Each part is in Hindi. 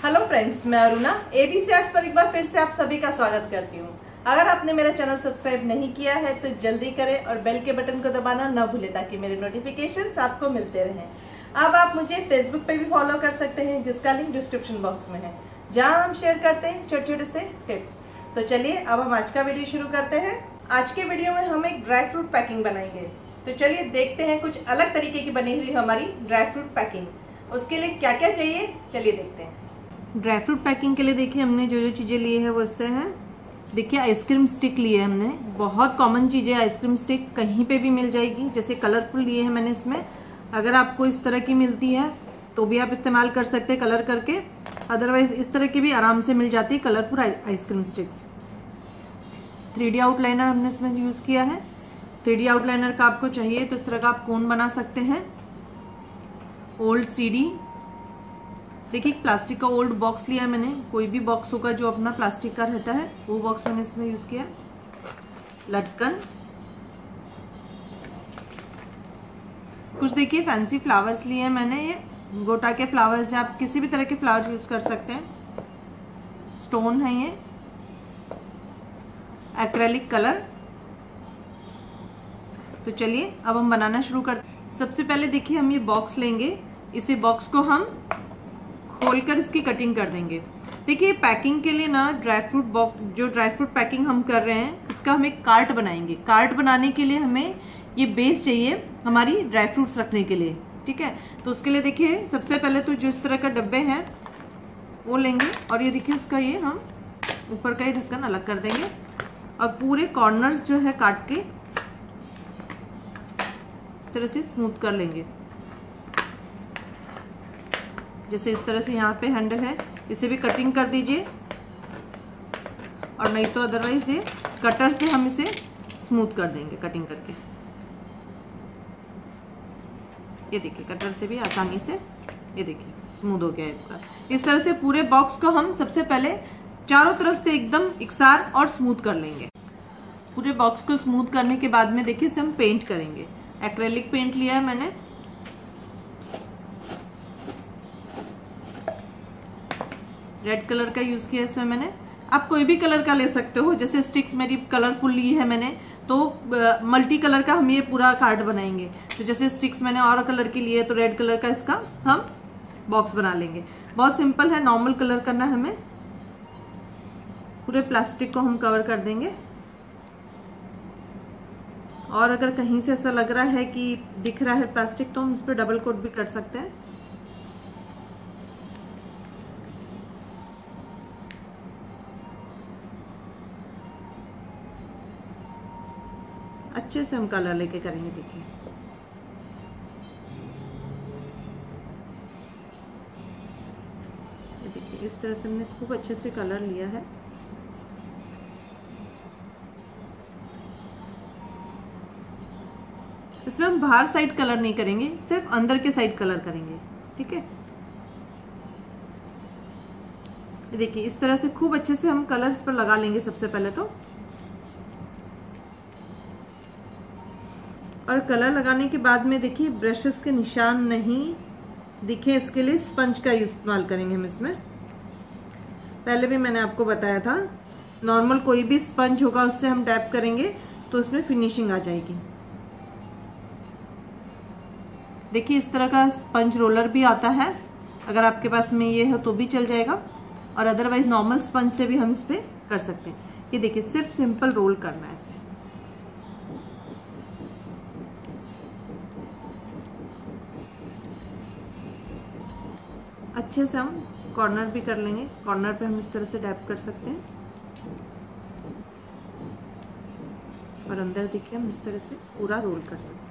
हेलो फ्रेंड्स, मैं अरुणा ABC आर्ट्स पर एक बार फिर से आप सभी का स्वागत करती हूँ। अगर आपने मेरा चैनल सब्सक्राइब नहीं किया है तो जल्दी करें और बेल के बटन को दबाना न भूलें ताकि मेरे नोटिफिकेशंस आपको मिलते रहें। अब आप मुझे फेसबुक पे भी फॉलो कर सकते हैं जिसका लिंक डिस्क्रिप्शन बॉक्स में है, जहाँ हम शेयर करते हैं छोटे छोटे से टिप्स। तो चलिए अब हम आज का वीडियो शुरू करते हैं। आज के वीडियो में हम एक ड्राई फ्रूट पैकिंग बनाएंगे। तो चलिए देखते हैं कुछ अलग तरीके की बनी हुई हमारी ड्राई फ्रूट पैकिंग। उसके लिए क्या क्या चाहिए चलिए देखते हैं। ड्राई फ्रूट पैकिंग के लिए देखिए हमने जो जो चीजें ली है वो इससे है। देखिए आइसक्रीम स्टिक लिए है हमने, बहुत कॉमन चीज है आइसक्रीम स्टिक, कहीं पे भी मिल जाएगी। जैसे कलरफुल लिए है मैंने इसमें, अगर आपको इस तरह की मिलती है तो भी आप इस्तेमाल कर सकते हैं कलर करके, अदरवाइज इस तरह की भी आराम से मिल जाती है colourful ice cream sticks. 3D outliner हमने इसमें यूज किया है। 3D आउटलाइनर का आपको चाहिए तो इस तरह का आप कोन बना सकते हैं। ओल्ड CD, देखिए एक प्लास्टिक का ओल्ड बॉक्स लिया है मैंने, कोई भी बॉक्स होगा जो अपना प्लास्टिक का रहता है वो बॉक्स मैंने इसमें यूज किया। लटकन, कुछ देखिए फैंसी फ्लावर्स लिए हैं मैंने, ये गोटा के फ्लावर्स, आप किसी भी तरह के फ्लावर्स यूज कर सकते हैं। स्टोन है ये, एक्रेलिक कलर। तो चलिए अब हम बनाना शुरू करते हैं। सबसे पहले देखिए हम ये बॉक्स लेंगे, इसी बॉक्स को हम खोलकर इसकी कटिंग कर देंगे। देखिए पैकिंग के लिए ना ड्राई फ्रूट बॉक्स, जो ड्राई फ्रूट पैकिंग हम कर रहे हैं इसका हम एक कार्ट बनाएंगे। कार्ट बनाने के लिए हमें ये बेस चाहिए हमारी ड्राई फ्रूट्स रखने के लिए, ठीक है। तो उसके लिए देखिए सबसे पहले तो जो इस तरह का डब्बे हैं वो लेंगे और ये देखिए उसका ये हम ऊपर का ही ढक्कन अलग कर देंगे और पूरे कॉर्नर्स जो है काट के इस तरह से स्मूथ कर लेंगे। जैसे इस तरह से यहाँ पे हैंडल है, इसे भी कटिंग कर दीजिए, और नहीं तो अदरवाइज ये कटर से हम इसे स्मूथ कर देंगे कटिंग करके। ये देखिए कटर से भी आसानी से ये देखिए स्मूथ हो गया है पूरा। इस तरह से पूरे बॉक्स को हम सबसे पहले चारों तरफ से एकदम इकसार और स्मूथ कर लेंगे। पूरे बॉक्स को स्मूथ करने के बाद में देखिए इसे हम पेंट करेंगे। एक्रेलिक पेंट लिया है मैंने, रेड कलर का यूज किया इसमें मैंने। आप कोई भी कलर का ले सकते हो, जैसे स्टिक्स मेरी कलरफुल ली है मैंने तो मल्टी कलर का हम ये पूरा कार्ड बनाएंगे। तो जैसे स्टिक्स मैंने और कलर की ली है तो रेड कलर का इसका हम बॉक्स बना लेंगे। बहुत सिंपल है, नॉर्मल कलर करना है हमें। पूरे प्लास्टिक को हम कवर कर देंगे, और अगर कहीं से ऐसा लग रहा है कि दिख रहा है प्लास्टिक तो हम इस पर डबल कोट भी कर सकते हैं। अच्छे से हम कलर लेके करेंगे। देखिए ये देखिए इस तरह से हमने खूब अच्छे से कलर लिया है। इसमें हम बाहर साइड कलर नहीं करेंगे, सिर्फ अंदर के साइड कलर करेंगे, ठीक है। ये देखिए इस तरह से खूब अच्छे से हम कलर इस पर लगा लेंगे सबसे पहले तो। और कलर लगाने के बाद में देखिए ब्रशेस के निशान नहीं दिखे, इसके लिए स्पंज का इस्तेमाल करेंगे हम इसमें। पहले भी मैंने आपको बताया था, नॉर्मल कोई भी स्पंज होगा उससे हम टैप करेंगे तो उसमें फिनिशिंग आ जाएगी। देखिए इस तरह का स्पंज रोलर भी आता है, अगर आपके पास में ये हो तो भी चल जाएगा, और अदरवाइज नॉर्मल स्पंज से भी हम इस पे कर सकते हैं। ये देखिए सिर्फ सिंपल रोल करना है इसे। अच्छे से हम कॉर्नर भी कर लेंगे, कॉर्नर पे हम इस तरह से टैप कर सकते हैं, और अंदर देखिए हम इस तरह से पूरा रोल कर सकते हैं।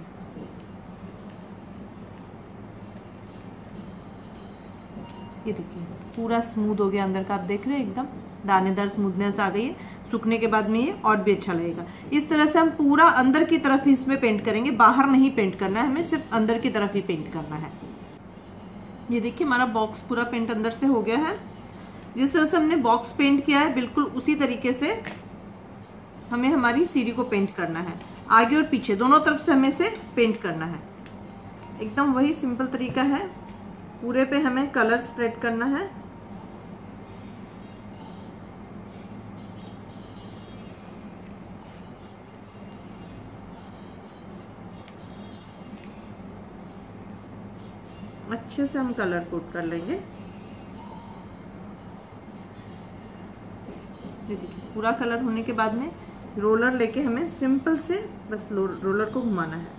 ये देखिए पूरा स्मूथ हो गया अंदर का, आप देख रहे हैं एकदम दानेदार स्मूथनेस आ गई है। सूखने के बाद में ये और भी अच्छा लगेगा। इस तरह से हम पूरा अंदर की तरफ ही इसमें पेंट करेंगे, बाहर नहीं पेंट करना है हमें, सिर्फ अंदर की तरफ ही पेंट करना है। ये देखिए हमारा बॉक्स पूरा पेंट अंदर से हो गया है। जिस तरह से हमने बॉक्स पेंट किया है बिल्कुल उसी तरीके से हमें हमारी सीढ़ी को पेंट करना है। आगे और पीछे दोनों तरफ से हमें इसे पेंट करना है। एकदम वही सिंपल तरीका है। पूरे पे हमें कलर स्प्रेड करना है अच्छे से हम कलर कोड कर लेंगे। ये देखिए पूरा कलर होने के बाद में रोलर लेके हमें सिंपल से बस रोलर को घुमाना है।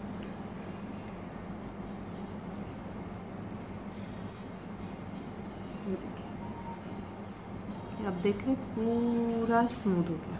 ये देखिए, आप देख रहे पूरा स्मूथ हो गया।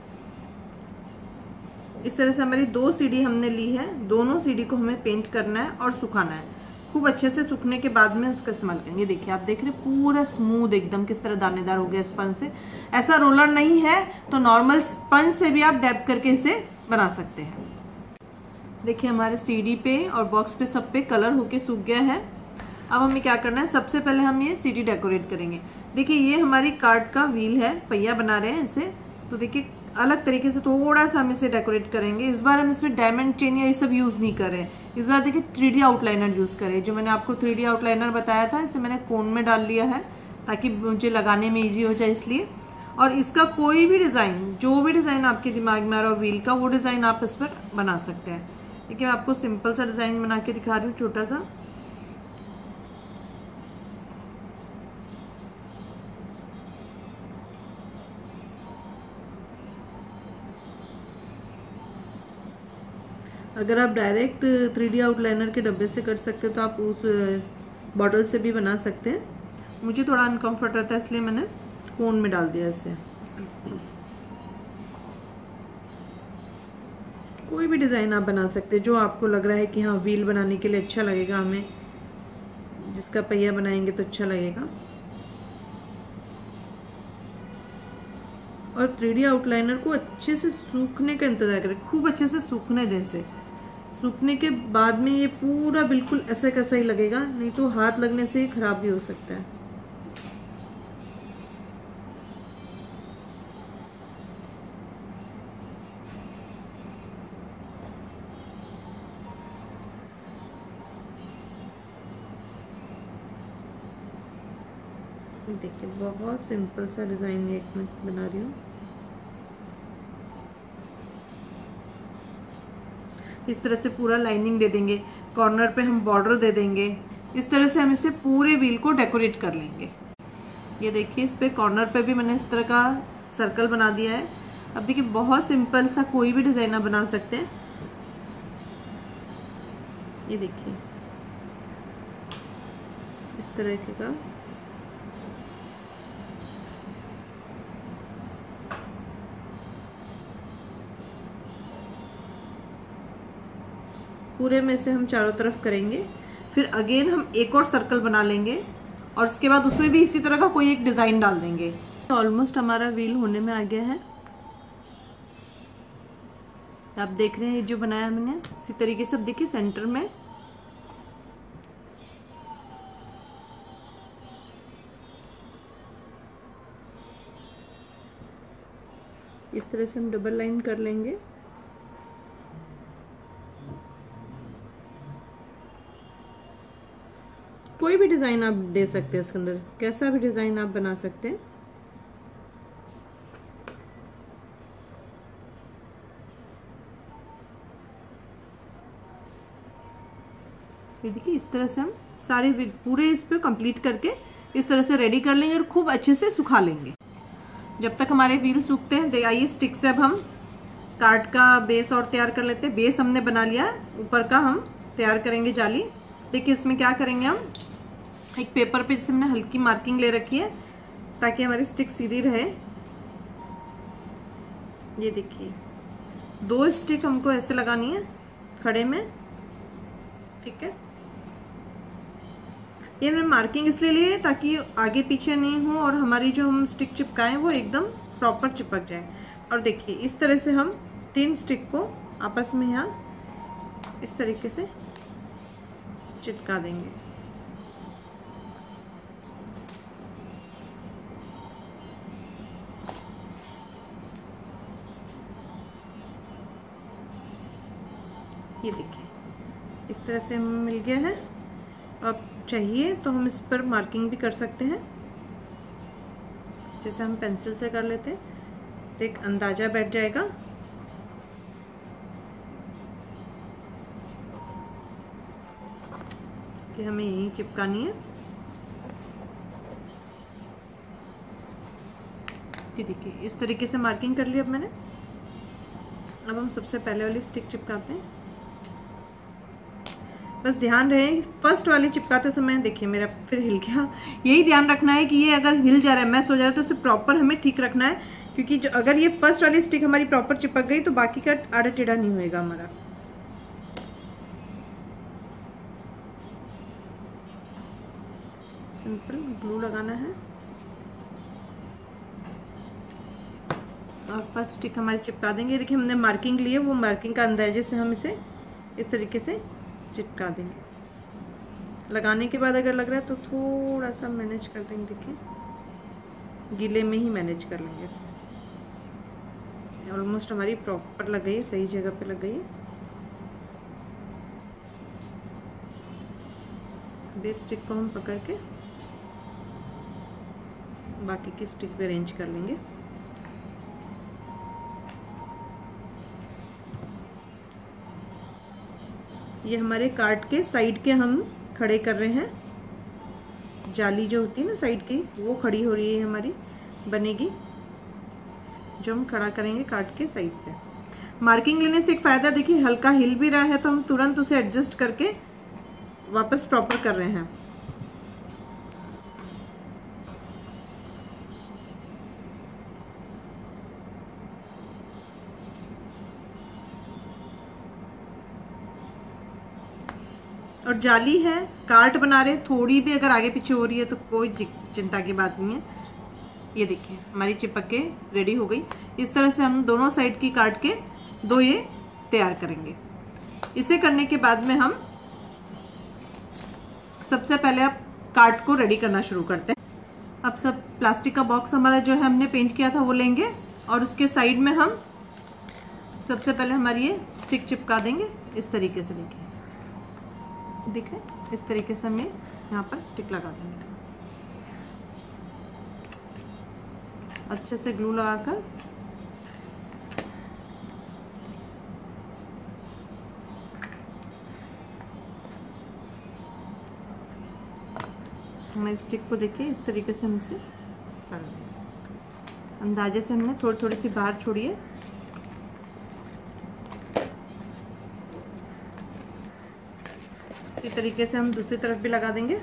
इस तरह से हमारी 2 सीढ़ी हमने ली है, दोनों सीढ़ी को हमें पेंट करना है और सुखाना है। खूब अच्छे से सूखने के बाद में उसका इस्तेमाल करेंगे। देखिए आप देख रहे पूरा स्मूथ एकदम किस तरह दानेदार हो गया स्पंज से। ऐसा रोलर नहीं है तो नॉर्मल स्पंज से भी आप डैब करके इसे बना सकते हैं। देखिए हमारे सीढ़ी पे और बॉक्स पे सब पे कलर होके सूख गया है। अब हमें क्या करना है, सबसे पहले हम ये सीढ़ी डेकोरेट करेंगे। देखिए ये हमारी कार्ड का व्हील है, पहिया बना रहे हैं इसे। तो देखिए अलग तरीके से थोड़ा सा हम इसे डेकोरेट करेंगे। इस बार हम इसमें डायमंड चेन या ये सब यूज नहीं कर रहे हैं। इस बार देखिए 3D आउटलाइनर यूज करें। जो मैंने आपको 3D आउटलाइनर बताया था, इसे मैंने कोन में डाल लिया है ताकि मुझे लगाने में इजी हो जाए इसलिए। और इसका कोई भी डिजाइन, जो भी डिजाइन आपके दिमाग में आ रहा हो व्हील का, वो डिजाइन आप इस पर बना सकते हैं। देखिए मैं आपको सिंपल सा डिजाइन बना के दिखा रही हूँ, छोटा सा। अगर आप डायरेक्ट 3D आउटलाइनर के डब्बे से कर सकते हो तो आप उस बॉटल से भी बना सकते हैं। मुझे थोड़ा अनकंफर्ट रहता है इसलिए मैंने कोन में डाल दिया इसे। कोई भी डिजाइन आप बना सकते हैं जो आपको लग रहा है कि हाँ व्हील बनाने के लिए अच्छा लगेगा, हमें जिसका पहिया बनाएंगे तो अच्छा लगेगा। और 3D आउटलाइनर को अच्छे से सूखने का इंतजार करें, खूब अच्छे से सूखने दें इसे। सूखने के बाद में ये पूरा बिल्कुल ऐसा कैसा ही लगेगा, नहीं तो हाथ लगने से खराब भी हो सकता है। देखिए बहुत सिंपल सा डिजाइन एक मैं बना रही हूँ। इस तरह से पूरा लाइनिंग दे देंगे, कॉर्नर पे हम बॉर्डर दे देंगे। इस तरह से हम इसे पूरे व्हील को डेकोरेट कर लेंगे। ये देखिए इस पे कॉर्नर पे भी मैंने इस तरह का सर्कल बना दिया है। अब देखिए बहुत सिंपल सा कोई भी डिजाइन आप बना सकते हैं। ये देखिए इस तरह का पूरे में से हम चारों तरफ करेंगे। फिर अगेन हम एक और सर्कल बना लेंगे और उसके बाद उसमें भी इसी तरह का कोई एक डिजाइन डाल देंगे। तो ऑलमोस्ट हमारा व्हील होने में आ गया है। आप देख रहे हैं ये जो बनाया मैंने उसी तरीके से। अब देखिए सेंटर में इस तरह से हम डबल लाइन कर लेंगे। कोई भी डिजाइन आप दे सकते हैं इसके अंदर, कैसा भी डिजाइन आप बना सकते हैं। ये देखिए इस तरह से हम सारे पूरे इस पे कंप्लीट करके इस तरह से रेडी कर लेंगे और खूब अच्छे से सुखा लेंगे। जब तक हमारे व्हील सूखते हैं, आइए स्टिक से अब हम कार्ड का बेस और तैयार कर लेते हैं। बेस हमने बना लिया, ऊपर का हम तैयार करेंगे जाली। देखिए इसमें क्या करेंगे, हम एक पेपर पे जैसे हमने हल्की मार्किंग ले रखी है ताकि हमारी स्टिक सीधी रहे। ये देखिए 2 स्टिक हमको ऐसे लगानी है खड़े में, ठीक है। ये मैंने मार्किंग इसलिए ली है ताकि आगे पीछे नहीं हो और हमारी जो हम स्टिक चिपकाएं वो एकदम प्रॉपर चिपक जाए। और देखिए इस तरह से हम 3 स्टिक को आपस में यहाँ इस तरीके से चिपका देंगे। ये देखिए इस तरह से हमें मिल गया है। अब चाहिए तो हम इस पर मार्किंग भी कर सकते हैं, जैसे हम पेंसिल से कर लेते हैं तो एक अंदाजा बैठ जाएगा। देखिए हमें यहीं चिपकानी है। देखिए इस तरीके से मार्किंग कर ली अब मैंने। अब हम सबसे पहले वाली स्टिक चिपकाते हैं। बस ध्यान रहे फर्स्ट वाली चिपकाते समय, देखिए मेरा फिर हिल गया। यही ध्यान रखना है कि ये अगर हिल जा रहा है, मैस हो जा रहा है, तो उसे प्रॉपर हमें ठीक रखना है, क्योंकि जो अगर ये फर्स्ट वाली स्टिक हमारी प्रॉपर चिपक गई तो बाकी का आड़ा टेढ़ा नहीं होएगा हमारा। सिंपल ग्लू लगाना है और फर्स्ट स्टिक हमारी चिपका देंगे। देखिए हमने मार्किंग ली है, वो मार्किंग का अंदाजे से हम इसे इस तरीके से चिपका देंगे। लगाने के बाद अगर लग रहा है तो थोड़ा सा मैनेज कर देंगे। देखिए गीले में ही मैनेज कर लेंगे इसे। ऑलमोस्ट हमारी प्रॉपर लग गई है, सही जगह पे लग गई है। बेस स्टिक को हम पकड़ के बाकी की स्टिक पे अरेंज कर लेंगे। ये हमारे कार्ड के साइड के हम खड़े कर रहे हैं। जाली जो होती है ना साइड की, वो खड़ी हो रही है हमारी, बनेगी जो हम खड़ा करेंगे कार्ड के साइड पे। मार्किंग लेने से एक फायदा, देखिए हल्का हिल भी रहा है तो हम तुरंत उसे एडजस्ट करके वापस प्रॉपर कर रहे हैं। और जाली है, कार्ड बना रहे, थोड़ी भी अगर आगे पीछे हो रही है तो कोई चिंता की बात नहीं है। ये देखिए हमारी चिपक के रेडी हो गई। इस तरह से हम दोनों साइड की काट के दो ये तैयार करेंगे। इसे करने के बाद में हम सबसे पहले अब कार्ड को रेडी करना शुरू करते हैं। अब सब प्लास्टिक का बॉक्स हमारा जो है हमने पेंट किया था वो लेंगे और उसके साइड में हम सबसे पहले हमारी ये स्टिक चिपका देंगे इस तरीके से। देखिए दिख रहा है, इस तरीके से हम यहाँ पर स्टिक लगा देंगे। अच्छे से ग्लू लगाकर हमारे स्टिक को देखिए इस तरीके से हम इसे कर देंगे। अंदाजे से हमने थोड़ी थोड़ी सी बाहर छोड़ी है। इसी तरीके से हम दूसरी तरफ भी लगा देंगे।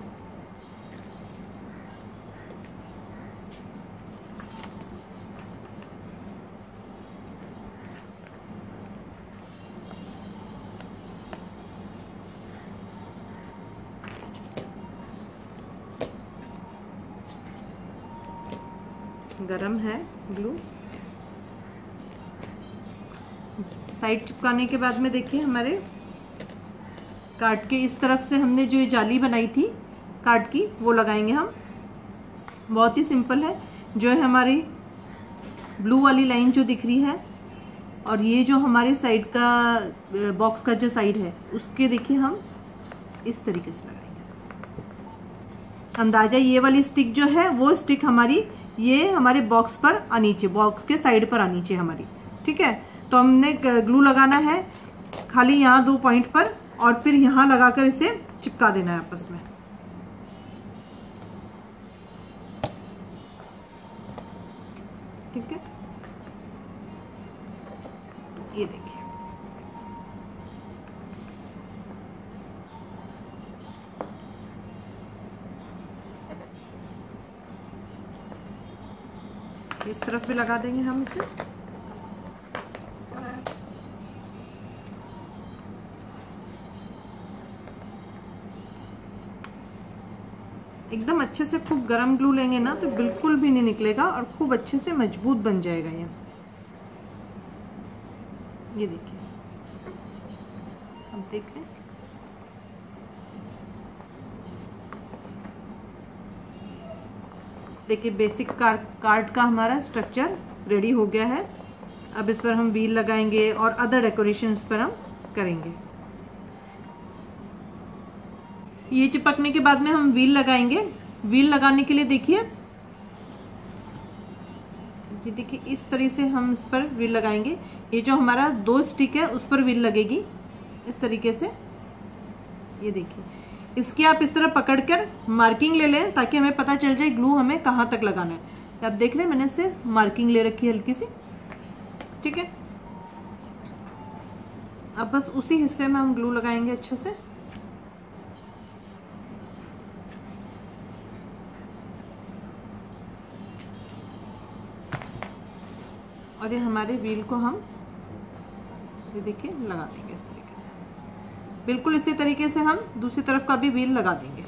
गरम है ग्लू। साइड चिपकाने के बाद में देखिए हमारे कार्ड के इस तरफ से हमने जो ये जाली बनाई थी कार्ड की वो लगाएंगे हम। बहुत ही सिंपल है। जो है हमारी ब्लू वाली लाइन जो दिख रही है और ये जो हमारे साइड का बॉक्स का जो साइड है उसके देखिए हम इस तरीके से लगाएंगे। अंदाजा ये वाली स्टिक जो है वो स्टिक हमारी ये हमारे बॉक्स पर आनी चाहिए, बॉक्स के साइड पर आनी चाहिए हमारी। ठीक है, तो हमने ग्लू लगाना है खाली यहाँ 2 पॉइंट पर और फिर यहाँ लगाकर इसे चिपका देना है आपस में। ठीक है, ये देखिए इस तरफ भी लगा देंगे हम इसे। एकदम अच्छे से खूब गरम ग्लू लेंगे ना तो बिल्कुल भी नहीं निकलेगा और खूब अच्छे से मजबूत बन जाएगा ये देखिए। अब देख लें, देखिए बेसिक कार्ड का हमारा स्ट्रक्चर रेडी हो गया है। अब इस पर हम व्हील लगाएंगे और अदर डेकोरेशन इस पर हम करेंगे। ये चिपकने के बाद में हम व्हील लगाएंगे। व्हील लगाने के लिए देखिए ये देखिए इस तरह से हम इस पर व्हील लगाएंगे। ये जो हमारा 2 स्टिक है उस पर व्हील लगेगी इस तरीके से। ये देखिए इसकी आप इस तरह पकड़कर मार्किंग ले लें ताकि हमें पता चल जाए ग्लू हमें कहाँ तक लगाना है। आप देख रहे हैं मैंने इससे मार्किंग ले रखी है हल्की सी, ठीक है। अब बस उसी हिस्से में हम ग्लू लगाएंगे अच्छे से। और ये हमारे व्हील को हम ये देखिए लगा देंगे इस तरीके से। बिल्कुल इसी तरीके से हम दूसरी तरफ का भी व्हील लगा देंगे।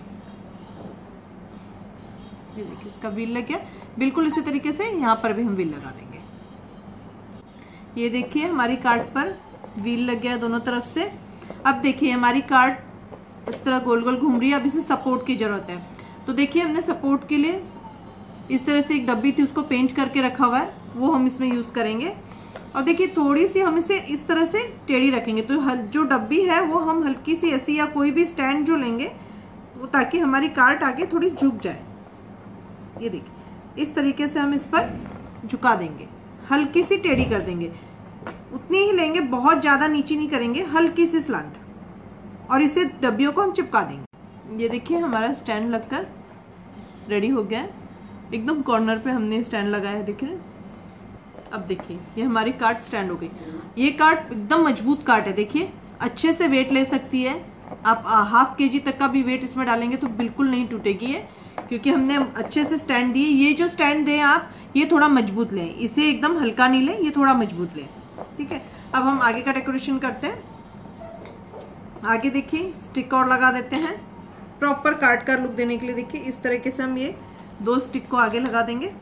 ये देखिए इसका व्हील लग गया। बिल्कुल इसी तरीके से यहाँ पर भी हम व्हील लगा देंगे। ये देखिए हमारी कार्ट पर व्हील लग गया दोनों तरफ से। अब देखिए हमारी कार्ट इस तरह गोल गोल घूम रही है। अब इसे सपोर्ट की जरूरत है। तो देखिए हमने सपोर्ट के लिए इस तरह से एक डब्बी थी उसको पेंच करके रखा हुआ है, वो हम इसमें यूज करेंगे। और देखिए थोड़ी सी हम इसे इस तरह से टेढ़ी रखेंगे, तो जो डब्बी है वो हम हल्की सी ऐसी या कोई भी स्टैंड जो लेंगे वो, ताकि हमारी कार्ट आगे थोड़ी झुक जाए। ये देखिए इस तरीके से हम इस पर झुका देंगे, हल्की सी टेढ़ी कर देंगे। उतनी ही लेंगे, बहुत ज्यादा नीचे नहीं करेंगे, हल्की सी स्लांट। और इसे डब्बियों को हम चिपका देंगे। ये देखिए हमारा स्टैंड लगकर रेडी हो गया है। एकदम कॉर्नर पे हमने स्टैंड लगाया है, देखिए। अब देखिए ये हमारी कार्ट स्टैंड हो गई। ये कार्ट एकदम मजबूत कार्ट है, देखिए अच्छे से वेट ले सकती है। आप ½ kg तक का भी वेट इसमें डालेंगे तो बिल्कुल नहीं टूटेगी ये, क्योंकि हमने अच्छे से स्टैंड दिए। ये जो स्टैंड दें आप, ये थोड़ा मजबूत लें, इसे एकदम हल्का नहीं लें, ये थोड़ा मजबूत लें, ठीक है। अब हम आगे का डेकोरेशन करते हैं। आगे देखिए स्टिक और लगा देते हैं प्रॉपर कार्ट का लुक देने के लिए। देखिए इस तरीके से हम ये 2 स्टिक को आगे लगा देंगे।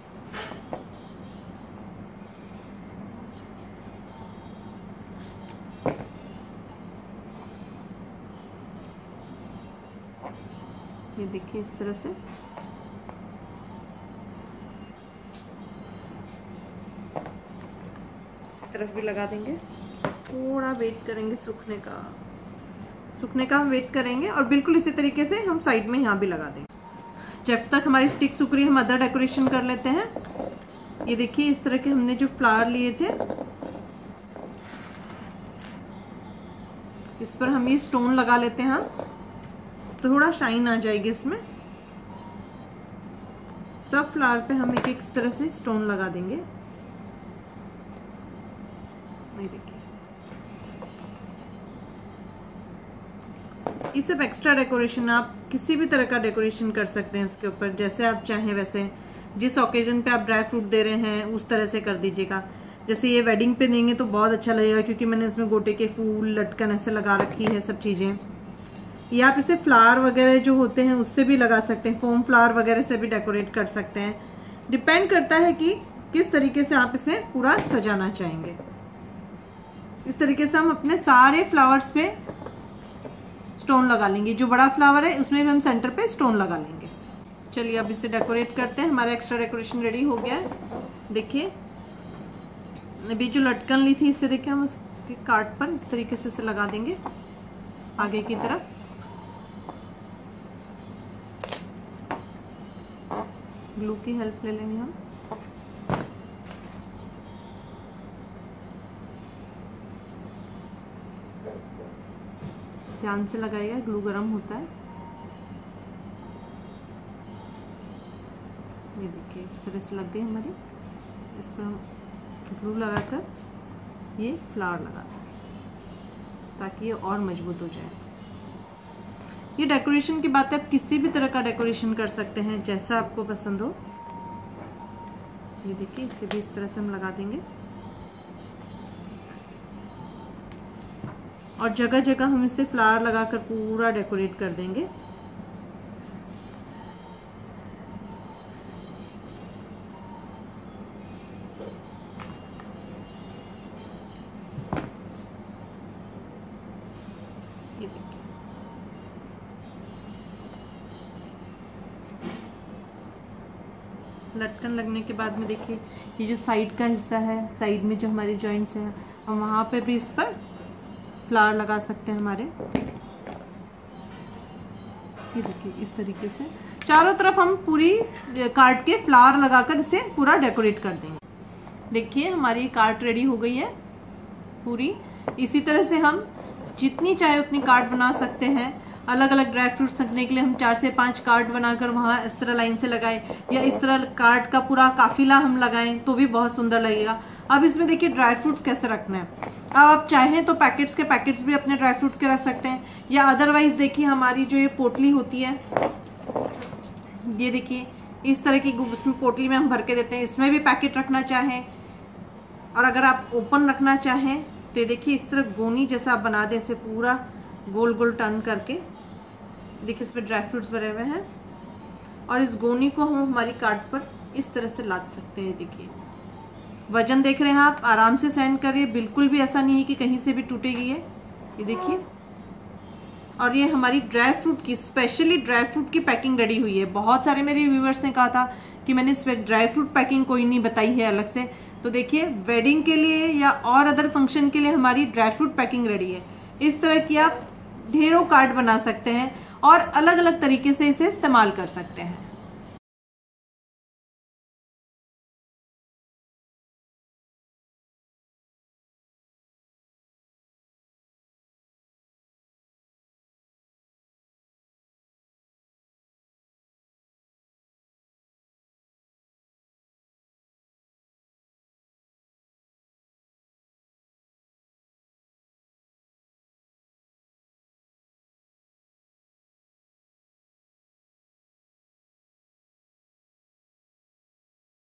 ये देखिए इस तरह से। इस तरफ भी लगा देंगे। थोड़ा वेट करेंगे सूखने का हम वेट करेंगे। और बिल्कुल इसी तरीके से हम साइड में यहाँ भी लगा देंगे। जब तक हमारी स्टिक सूख रही है हम अदर डेकोरेशन कर लेते हैं। ये देखिए इस तरह के हमने जो फ्लावर लिए थे, इस पर हम ये स्टोन लगा लेते हैं। थोड़ा शाइन आ जाएगी इसमें। सब फ्लावर पे हम एक एक इस तरह से स्टोन लगा देंगे। ये देखिए ये सब एक्स्ट्रा डेकोरेशन, आप किसी भी तरह का डेकोरेशन कर सकते हैं इसके ऊपर, जैसे आप चाहें वैसे। जिस ओकेजन पे आप ड्राई फ्रूट दे रहे हैं उस तरह से कर दीजिएगा। जैसे ये वेडिंग पे देंगे तो बहुत अच्छा लगेगा, क्योंकि मैंने इसमें गोटे के फूल लटकन ऐसे लगा रखी है सब चीजें। या आप इसे फ्लावर वगैरह जो होते हैं उससे भी लगा सकते हैं, फोम फ्लावर वगैरह से भी डेकोरेट कर सकते हैं। डिपेंड करता है कि किस तरीके से आप इसे पूरा सजाना चाहेंगे। इस तरीके से हम अपने सारे फ्लावर्स पे स्टोन लगा लेंगे। जो बड़ा फ्लावर है उसमें भी हम सेंटर पे स्टोन लगा लेंगे। चलिए अब इसे डेकोरेट करते हैं। हमारा एक्स्ट्रा डेकोरेशन रेडी हो गया है। देखिए अभी जो लटकन ली थी, इससे देखिए हम उसके कार्ट पर इस तरीके से इसे लगा देंगे आगे की तरफ। ग्लू की हेल्प ले लेंगे हम। ध्यान से लगाइएगा, ग्लू गर्म होता है। ये देखिए इस तरह से लग गई हमारी। इस पर हम ग्लू लगाकर ये फ्लावर लगा देंगे ताकि ये और मजबूत हो जाए। ये डेकोरेशन की बात है, आप किसी भी तरह का डेकोरेशन कर सकते हैं जैसा आपको पसंद हो। ये देखिए इसे भी इस तरह से हम लगा देंगे। और जगह जगह हम इसे फ्लावर लगाकर पूरा डेकोरेट कर देंगे। ये देखिए लटकन लगने के बाद में देखिए ये जो साइड का हिस्सा है, साइड में जो हमारे जॉइंट्स हैं, हम वहां पे भी इस पर फ्लावर लगा सकते हैं हमारे। ये देखिए इस तरीके से चारों तरफ हम पूरी कार्ट के फ्लावर लगाकर इसे पूरा डेकोरेट कर देंगे। देखिए हमारी कार्ट रेडी हो गई है पूरी। इसी तरह से हम जितनी चाहे उतनी कार्ट बना सकते हैं। अलग अलग ड्राई फ्रूट्स रखने के लिए हम 4 से 5 कार्ट बनाकर वहाँ इस तरह लाइन से लगाए, या इस तरह कार्ट का पूरा काफिला हम लगाएं तो भी बहुत सुंदर लगेगा। अब इसमें देखिए ड्राई फ्रूट्स कैसे रखना है। अब आप चाहें तो पैकेट्स के पैकेट्स भी अपने ड्राई फ्रूट्स के रख सकते हैं, या अदरवाइज देखिए हमारी जो ये पोटली होती है, ये देखिए इस तरह की उसमें पोटली में हम भर के देते हैं, इसमें भी पैकेट रखना चाहें। और अगर आप ओपन रखना चाहें तो देखिए इस तरह गोनी जैसा आप बना दें, इसे पूरा गोल गोल टर्न करके, देखिए इसमें ड्राई फ्रूट्स भरे हुए हैं, और इस गोनी को हम हमारी कार्ट पर इस तरह से लाद सकते हैं। देखिए वजन देख रहे हैं आप, आराम से सेंड करिए, बिल्कुल भी ऐसा नहीं है कि कहीं से भी टूटेगी ये देखिए। और ये हमारी ड्राई फ्रूट की, स्पेशली ड्राई फ्रूट की पैकिंग रेडी हुई है। बहुत सारे मेरे व्यूअर्स ने कहा था कि मैंने ड्राई फ्रूट पैकिंग कोई नहीं बताई है अलग से, तो देखिए वेडिंग के लिए या और अदर फंक्शन के लिए हमारी ड्राई फ्रूट पैकिंग रेडी है। इस तरह की आप ढेरों कार्ड बना सकते हैं और अलग अलग तरीके से इसे इस्तेमाल कर सकते हैं।